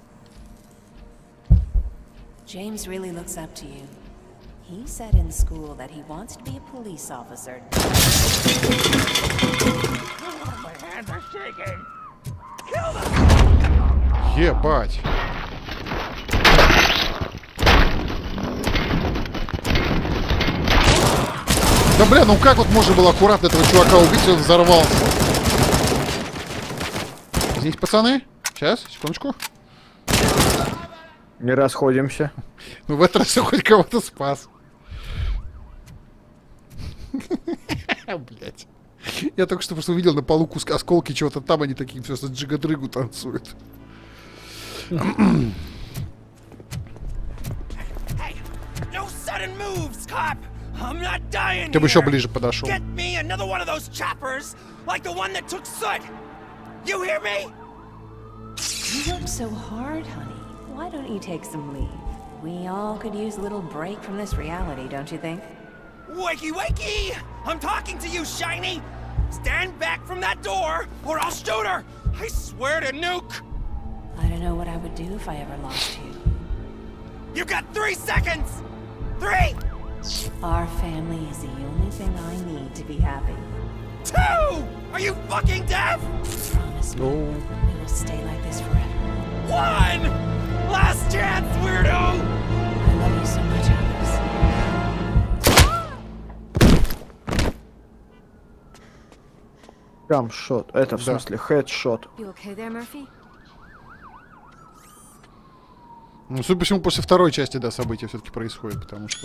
S16: James really looks up to you. He said in school that he wants to be a police officer.
S15: My hands are shaking. Kill them.
S1: Ебать. Да бля, ну как вот можно было аккуратно этого чувака убить, он взорвался? Здесь, пацаны? Сейчас, секундочку.
S2: Не расходимся.
S1: Ну в этот раз я хоть кого-то спас. Блять. Я только что просто увидел на полу куск осколки чего-то там, они такие все с джигадрыгу танцуют. Ты бы еще ближе подошел.
S16: You work so hard, honey. Why don't you take some leave? We all could use a little break from this reality, don't you think?
S15: Wakey, wakey! I'm talking to you, Shiny! Stand back from that door, or I'll shoot her! I swear to nuke!
S16: I don't know what I would do if I ever lost you.
S15: You got three seconds! Three!
S16: Our family is the only thing I need to be happy.
S15: Two! Are you fucking deaf?
S16: Promise me we will stay like this forever.
S15: One! Last chance, weirdo!
S16: I love you so much, Alex.
S2: Камшот. Это в смысле хедшот.
S14: You okay there, Murphy?
S1: Ну, судя по всему, после второй части, да, события все-таки происходят, потому что...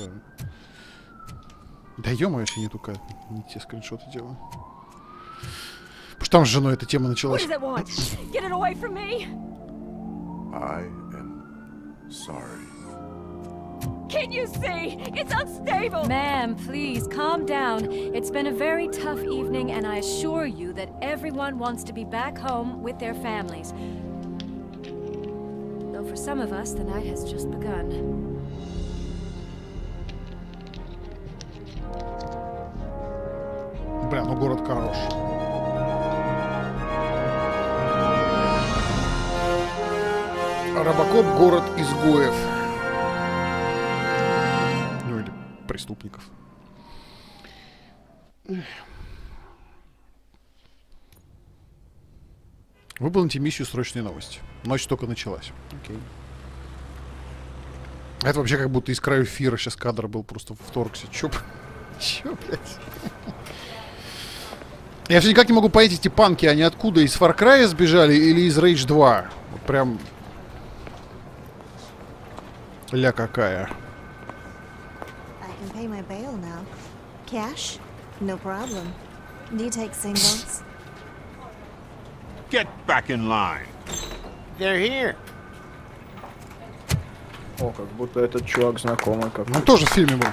S1: Да ё-моё, если не только не те скриншоты делаю. Потому что там с женой эта тема началась.
S11: I
S13: am sorry.
S11: Can you see? It's unstable!
S14: Ma'am, please, calm down. It's been a very tough evening, and I assure you that everyone wants to be back home with their families. Though for some of us, the night has just begun.
S1: Бля, ну город хорош. Робокоп — город изгоев. Ну или преступников. Выполните миссию «Срочные новости». Ночь только началась. Окей. Это вообще как будто из края эфира сейчас кадр был просто в торксе. Чё, чё, блядь? Я все никак не могу понять, эти панки, они откуда? Из Far Cry сбежали или из Rage два? Вот прям... Ля какая.
S17: I can pay my bail now. Cash? No problem. Do you take singles?
S4: Get back in line.
S6: They're here.
S2: О, как будто этот чувак знакомый как.
S1: Он тоже в фильме был.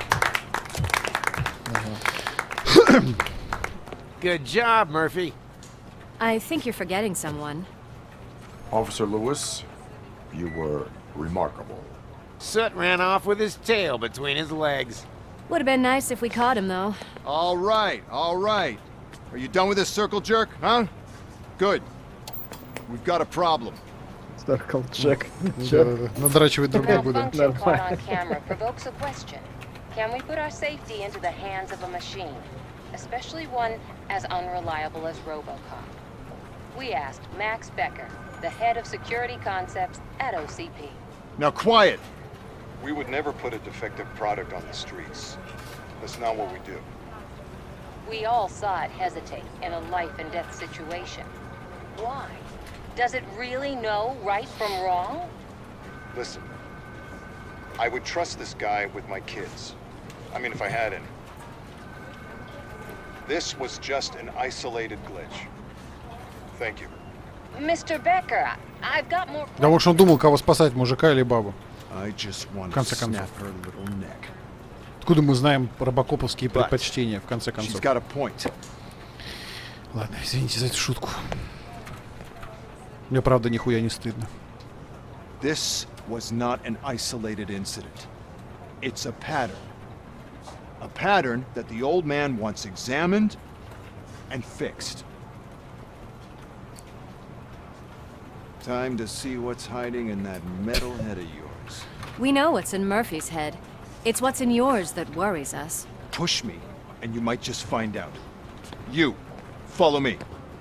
S6: Good job, Murphy.
S14: I think you're forgetting someone.
S13: Officer Lewis, you were remarkable.
S6: Soot ran off with his tail between his legs.
S14: Would have been nice if we caught him, though.
S18: All right, all right. Are you done with this circle jerk, huh? Good. We've got a problem.
S2: Circle jerk.
S1: Надрачивает друг другу, да.
S19: Malfunction caught on camera provokes a question. Can we put our safety into the hands of a machine, especially one as unreliable as RoboCop? We asked Max Becker, the head of security concepts at O C P.
S18: Now quiet.
S20: We would never put a defective product on the streets. That's not what we do.
S19: We all saw it hesitate in a life and death situation. Why? Does it really know right from wrong?
S20: Listen, I would trust this guy with my kids. I mean, if I had any. This was just an isolated glitch. Thank you.
S19: Mister Becker, I've got more...
S1: Да уж он думал, кого спасать, мужика или бабу.
S18: В
S1: конце концов. Откуда мы знаем робокоповские предпочтения, в конце концов? Ладно, извините за эту шутку. Мне правда нихуя не стыдно.
S18: This was not an isolated incident. It's a pattern. A pattern that the old man wants examined and fixed. Time to see what's hiding in that metal head of yours.
S14: We know what's in Murphy's head. It's what's in yours that worries us.
S18: Push me, and you might just find out. You, follow me.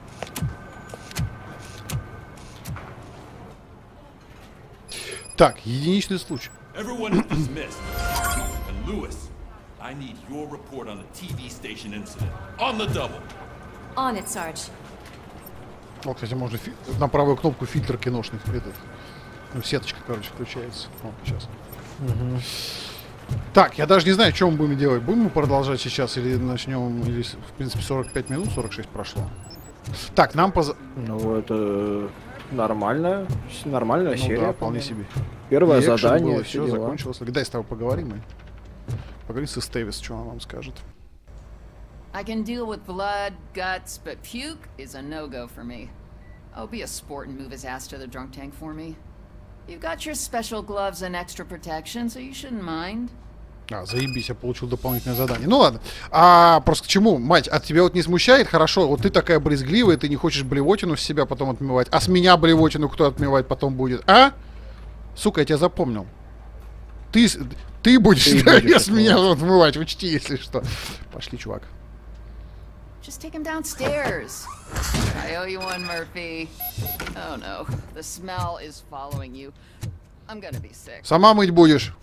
S1: Так, единичный случай.
S21: Everyone is dismissed. And Lewis, I need your report on the T V station incident. On the double.
S16: On it, Sarge.
S1: О, кстати, можно фи на правую кнопку фильтр киношный. Этот, ну, сеточка, короче, включается. О, сейчас. Угу. Так, я даже не знаю, что мы будем делать. Будем мы продолжать сейчас или начнем, или, в принципе, сорок пять минут, сорок шесть прошло. Так, нам поза...
S2: Ну, это нормальная, нормальная
S1: ну,
S2: серия.
S1: Да, вполне себе.
S2: Первое
S1: и
S2: задание,
S1: было, все закончилось. Дай с тобой поговорим мы. Поговорим со Стэвис, что он вам скажет.
S8: I can deal with blood, guts, but puke is a no-go for me. Oh, be a sport and move his ass to the drunk tank for me. You've got your special gloves and extra protection, so you shouldn't mind.
S1: А, заебись, я получил дополнительное задание. Ну ладно. А просто к чему, мать, от тебя вот не смущает? Хорошо, вот ты такая брезгливая, ты не хочешь блевотину с себя потом отмывать. А с меня блевотину кто отмывать потом будет? А? Сука, я тебя запомнил. Ты, ты будешь, ты да, будешь с меня отмывать, учти, если что. Пошли, чувак.
S8: Just take him downstairs. I owe you one, Murphy. Oh no, the smell is following you. I'm gonna be sick.
S1: Сама мыть будешь.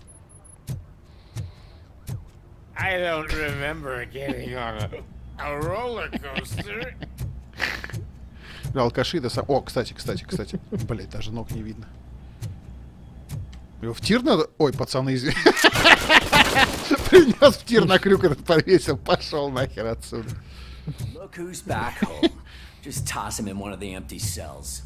S22: I don't remember getting on a, a roller coaster.
S1: Алкаши, да сам... О, кстати, кстати, кстати. Блять, даже ног не видно. Его в тир надо... Ой, пацаны, извини. Принес в тир на крюк, этот повесил. Пошел нахер отсюда.
S23: Look who's back home. Just toss him in one of the empty cells.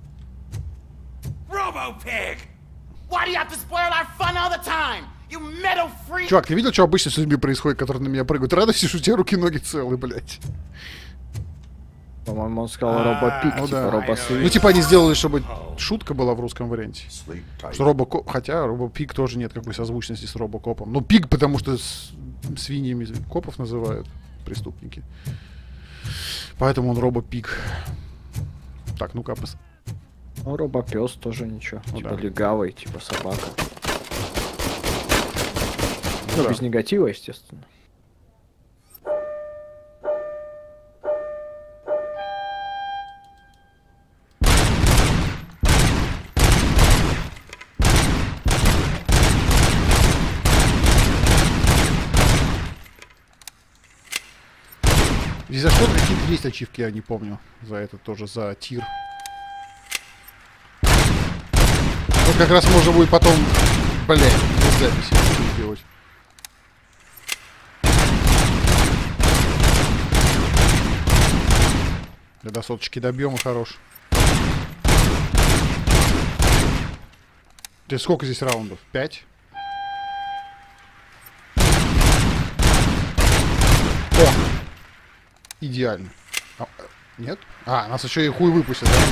S15: Robo-Pig! Why do you have to spoil our fun all the time? You metal freak!
S1: Чувак, ты видел, что обычно с людьми происходит, которые на меня прыгают? Радуйся, что у тебя руки-ноги целы, блядь.
S2: По-моему, он сказал робопик,
S1: ну,
S2: типа
S1: да.
S2: робосвит.
S1: Ну, типа они сделали, чтобы шутка была в русском варианте. Что робокоп... Хотя робопик тоже нет какой созвучности с робокопом. Ну, пик, потому что с свиньями копов называют преступники. Поэтому он робопик. Так, ну-ка, пос...
S2: Ну, робопес тоже ничего. Ну, типа да. Легавый, типа собака. Ну, да. Без негатива, естественно.
S1: И за что какие-то есть ачивки, я не помню. За это тоже, за тир. Вот как раз можно будет потом, блядь, без записи сделать. Да, до соточки добьем и хорош. Ты сколько здесь раундов? Пять? О! Идеально. А, нет? А, нас еще и хуй выпустят, да?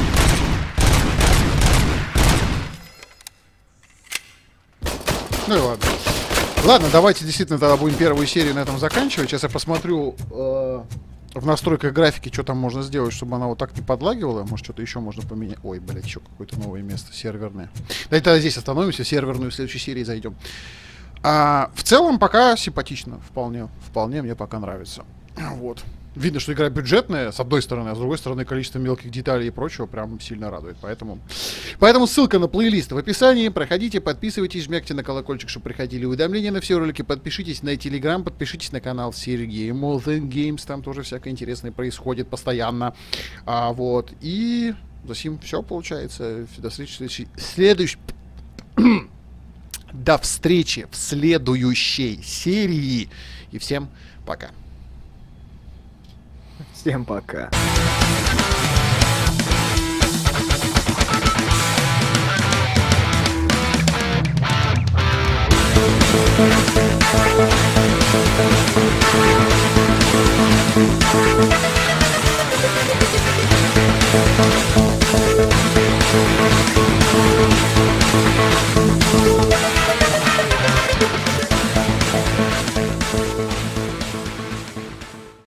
S1: Ну и ладно. Ладно, давайте действительно тогда будем первую серию на этом заканчивать. Сейчас я посмотрю э, в настройках графики, что там можно сделать, чтобы она вот так не подлагивала. Может, что-то еще можно поменять. Ой, блядь, еще какое-то новое место серверное. Давайте тогда здесь остановимся, в серверную в следующей серии зайдем. А, в целом пока симпатично. Вполне, вполне мне пока нравится. Вот. Видно, что игра бюджетная, с одной стороны, а с другой стороны, количество мелких деталей и прочего прям сильно радует. Поэтому, поэтому ссылка на плейлист в описании. Проходите, подписывайтесь, жмякте на колокольчик, чтобы приходили уведомления на все ролики. Подпишитесь на Telegram, подпишитесь на канал Сергей More Than Games. Там тоже всякое интересное происходит постоянно. А, вот. И за сим все получается. До встречи в следующей... следующей... До встречи в следующей серии. И всем пока.
S2: Всем пока.
S24: We'll be right back.